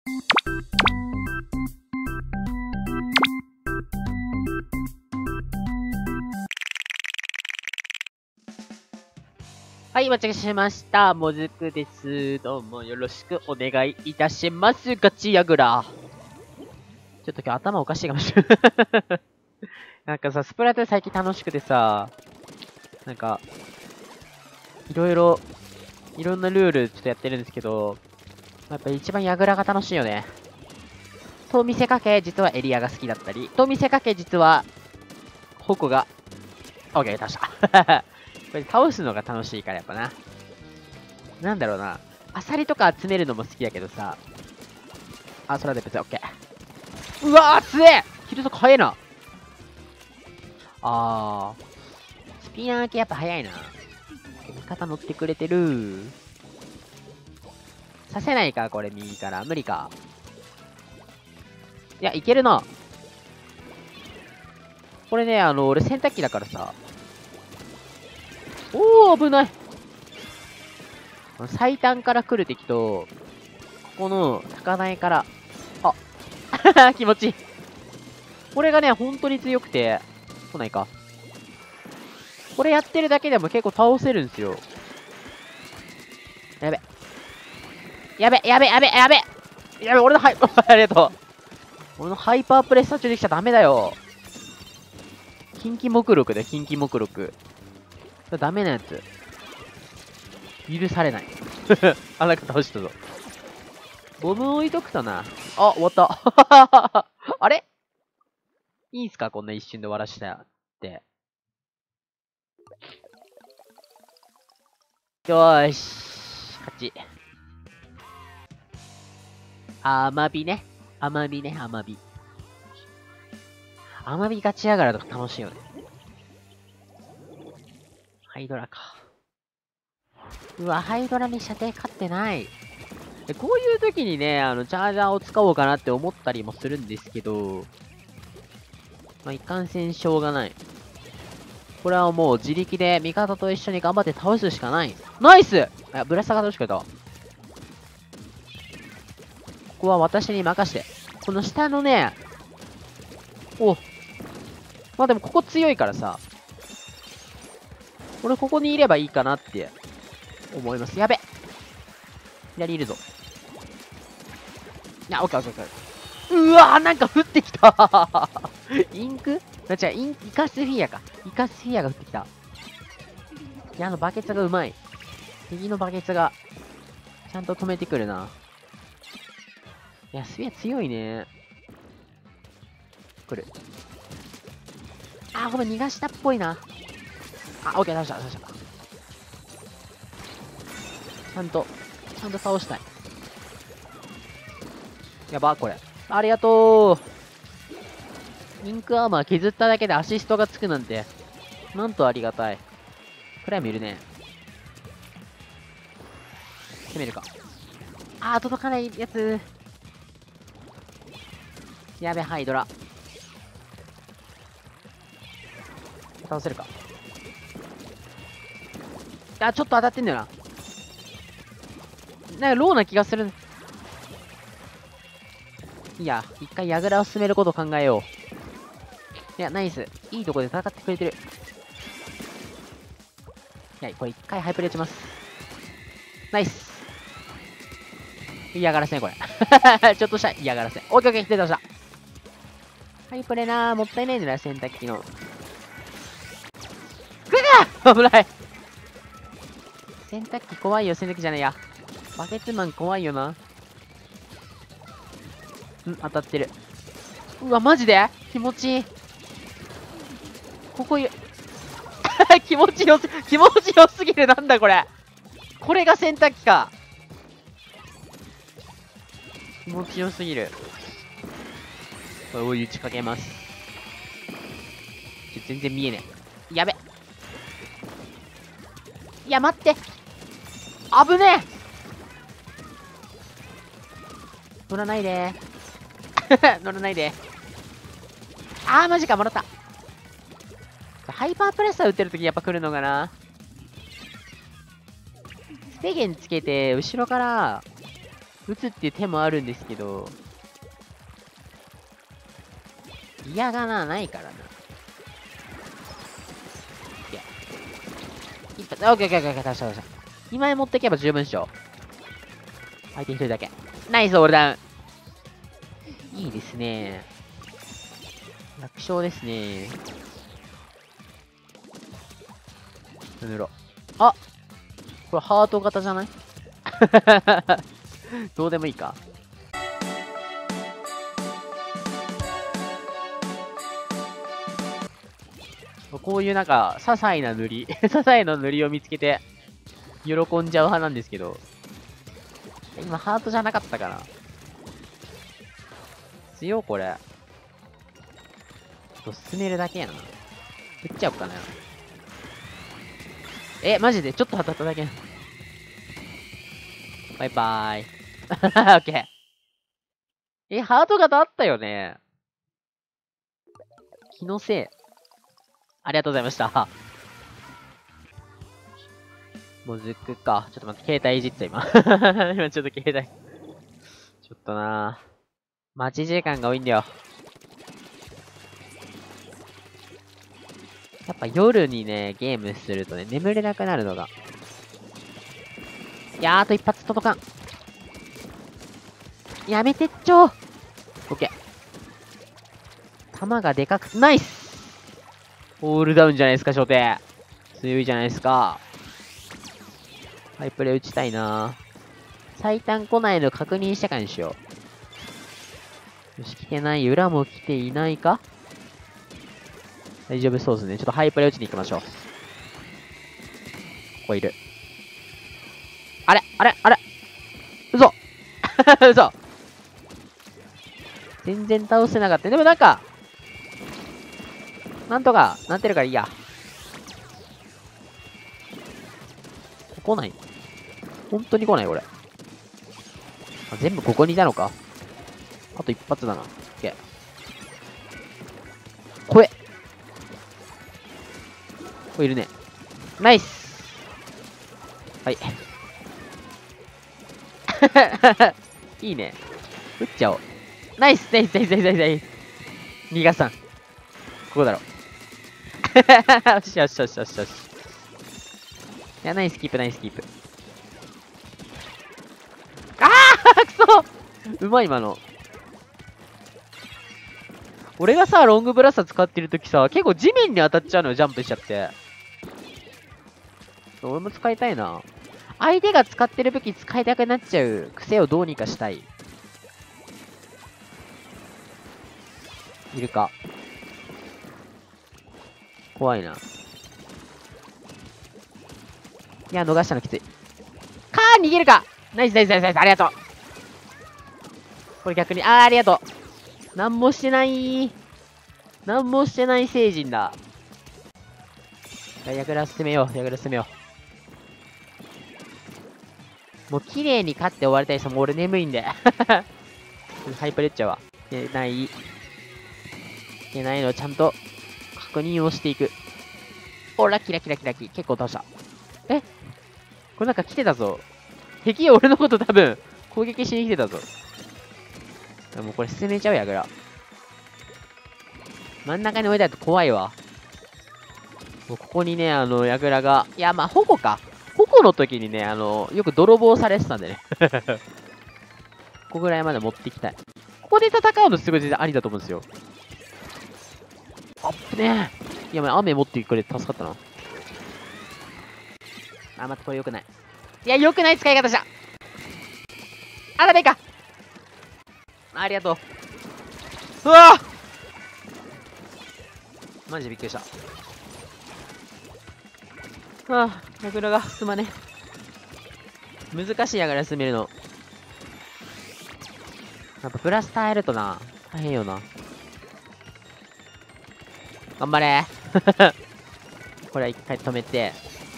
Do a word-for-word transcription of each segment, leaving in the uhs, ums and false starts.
はい、お待たせしました。もずくです。どうもよろしくお願いいたします。ガチヤグラ。ちょっと今日頭おかしいかもしれない。なんかさ、スプラトゥーン最近楽しくてさ、なんか、いろいろ、いろんなルールちょっとやってるんですけど、やっぱ一番ヤグラが楽しいよね。と見せかけ、実はエリアが好きだったり、と見せかけ、実は、矛が、オッケー、倒した。これ倒すのが楽しいからやっぱな。なんだろうな。アサリとか集めるのも好きだけどさ。あ、それで別にオッケー。うわー、強えキル速早いな。あー。スピナー系やっぱ早いな。味方乗ってくれてる。させないか、これ右から。無理か。いや、いけるな。これね、あの、俺洗濯機だからさ。おー、危ない。最短から来る敵と、ここの高台から、あ気持ちいい。これがね、本当に強くて、来ないか。これやってるだけでも結構倒せるんですよ。やべ。やべ、やべ、やべ、やべ。やべ、俺のハイ、ありがとう。俺のハイパープレスタ中できちゃダメだよ。近畿目録で、近畿目録。ダメなやつ。許されない。あ、なんか倒したぞ。ボム置いとくとな。あ、終わった。あれいいんすかこんな一瞬で終わらしたって。よーし。勝ち。甘火ね。甘火ね、甘火。甘火勝ちやがらとか楽しいよね。ハイドラか。うわ、ハイドラに射程勝ってない。でこういう時にね、あの、チャージャーを使おうかなって思ったりもするんですけど、まあ、いかんせんしょうがない。これはもう自力で味方と一緒に頑張って倒すしかない。ナイスあ、ブラスターが倒してくれた。ここは私に任して。この下のね、おまあでもここ強いからさ、俺ここにいればいいかなって思います。やべ左いるぞ。あ、オッケーオッケーオッケー。うわーなんか降ってきたインクあ、違う、イン、イカスフィアか。イカスフィアが降ってきた。いや、あのバケツがうまい。右のバケツが、ちゃんと止めてくるな。いや、スフィア強いね。来る。あー、ごめん、逃がしたっぽいな。あ、オッケー、倒した、倒した。ちゃんと、ちゃんと倒したい。やば、これ。ありがとう。インクアーマー削っただけでアシストがつくなんて、なんとありがたい。クライムいるね。攻めるか。あー、届かないやつ。やべ、ハイドラ。倒せるか。あ、ちょっと当たってんだよな。なんかローな気がする。いや、一回ヤグラを進めることを考えよう。いや、ナイス。いいとこで戦ってくれてる。いや、これ一回ハイプレ打ちます。ナイス。嫌がらせね、これ。ちょっとした嫌がらせ。オッケーオッケー、手倒した。ハイプレなー、もったいないんだな、洗濯機の。ぐがー危ない。洗濯機怖いよ、洗濯機じゃないや。バケツマン怖いよな。ん、当たってる。うわ、マジで気持ちいい。ここい気持ちよす、気持ちよすぎる。なんだこれ。これが洗濯機か。気持ちよすぎる。これお湯打ちかけます。全然見えねえ。やべ。いや、待って。危ねえ。乗らないで乗らないで。あー、マジか、もらった。ハイパープレッサー打ってるときやっぱ来るのかな。スペゲンつけて、後ろから、 撃つっていう手もあるんですけど、嫌がな、ないからな。いや。一発、オッケーオッケーオッケー、倒した倒した。にまい持ってけば十分っしょ。相手一人だけ。ナイスオールダウン。いいですね。楽勝ですね。ぬろ。あ、これハート型じゃない？どうでもいいか。こういうなんか、些細な塗り、些細な塗りを見つけて、喜んじゃう派なんですけど。今、ハートじゃなかったかな。強これ。ちょっと進めるだけやな。撃っちゃおうかな。え、マジでちょっと当たっただけ。バイバーイ。オッケー。え、ハート型あったよね。気のせい。ありがとうございました。もずくか。ちょっと待って、携帯いじって今。今ちょっと携帯。ちょっとなぁ。待ち時間が多いんだよ。やっぱ夜にね、ゲームするとね、眠れなくなるのが。いやー、あと一発届かん。やめてっちょー。オッケー。弾がでかく、ナイスオールダウンじゃないですか、初手。強いじゃないですか。ハイプレ打ちたいな。最短来ないの確認してからにしよう。よし、来てない。裏も来ていないか？大丈夫そうですね。ちょっとハイプレ打ちに行きましょう。ここいる。あれあれあれ嘘嘘全然倒せなかった。でもなんか、なんとかなってるからいいや。来ない。本当に来ない、これ。あ、全部ここにいたのか。あと一発だな。オッケー。これ。これいるね。ナイスはい。いいね。撃っちゃおう。ナイスナイスナイスナイスナイスナイス。逃がさん。ここだろ。よしよしよしよしよし。いや、ナイスキープナイスキープ。あーくそうまい今の。俺がさ、ロングブラスター使ってるときさ、結構地面に当たっちゃうのよ、ジャンプしちゃって。俺も使いたいな。相手が使ってる武器使いたくなっちゃう癖をどうにかしたい。いるか。怖いな。いや、逃したのきつい。かー逃げるかナイスナイスナイスナイスありがとうこれ逆に、あーありがとうなんもしてないなんもしてない聖人だ。ヤグラ進めよう、ヤグラ進めよう。もう綺麗に勝って終わりたい人もう俺眠いんで。ハイパーレッチャーは。いけない。いけないのをちゃんと確認をしていく。お、ラッキーラッキーラッキーラッキー。結構倒した。えこれなんか来てたぞ。敵俺のこと多分攻撃しに来てたぞ。もうこれ進めちゃうやぐら。真ん中に置いてあると怖いわ。もうここにね、あの、ヤグラが。いや、まあ、矛か。矛の時にね、あの、よく泥棒されてたんでね。ここぐらいまで持っていきたい。ここで戦うのすごい全然ありだと思うんですよ。あっぶねえ。いや、まあ、雨持ってくれて助かったな。あ、またこれ良くない。いや、良くない使い方した。あらべか。ありがとう。うわぁマジでびっくりした。はあ、ヤグラが進まね。難しいヤグラ進めるの。やっぱプラス耐えるとな、大変よな。頑張れこれは一回止めて。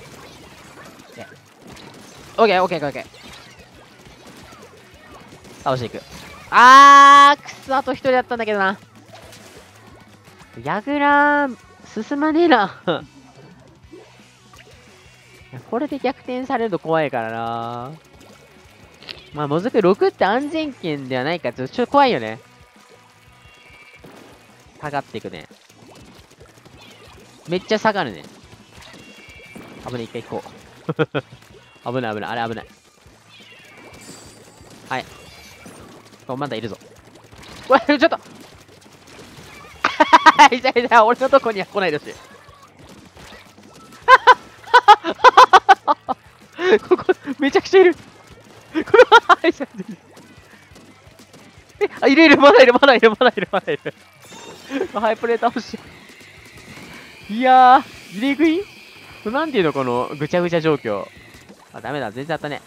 オッケーオッケーオッケー。倒していく。あー、くそ、あと一人だったんだけどな。ヤグラ進まねえな。これで逆転されると怖いからな。 まあ、もずくろくって安全圏ではないから、ちょっと怖いよね。下がっていくね。めっちゃ下がるね。危ない、一回行こう。危ない危ない、あれ危ない。はい。お、まだいるぞ。これ、ちょっといやいや、俺のとこには来ないでほしい。ここ、めちゃくちゃいる。これは、え、あ、いるいる、まだいる、まだいる、まだいる、まだいる。ハイプレー倒して。いやー、入れ食いなんていうの、このぐちゃぐちゃ状況。あ、ダメだ、全然当たんね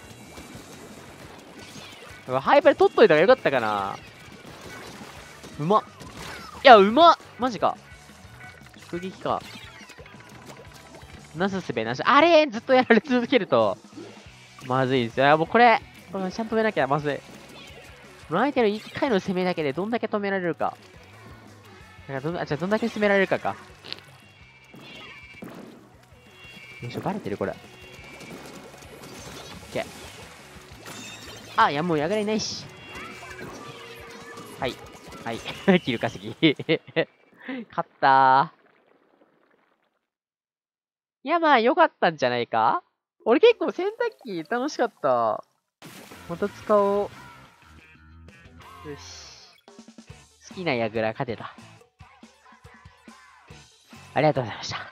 え。ハイプレ取っといた方がよかったかな。うまっ。いや、うまっマジか。直撃か。なすすべなし。あれずっとやられ続けると、まずいですよ。もうこれ、これちゃんと止めなきゃまずい。相手のいっかいの攻めだけでどんだけ止められるか。だからどんあ、じゃあどんだけ攻められるかか。よいしょ、バレてるこれ。オッケー。あ、いやもうやがれないし。はい。はい。キル稼ぎ。勝ったー。いや、まあ、良かったんじゃないか。俺結構洗濯機楽しかった。また使おう。よし。好きな矢倉勝てた。ありがとうございました。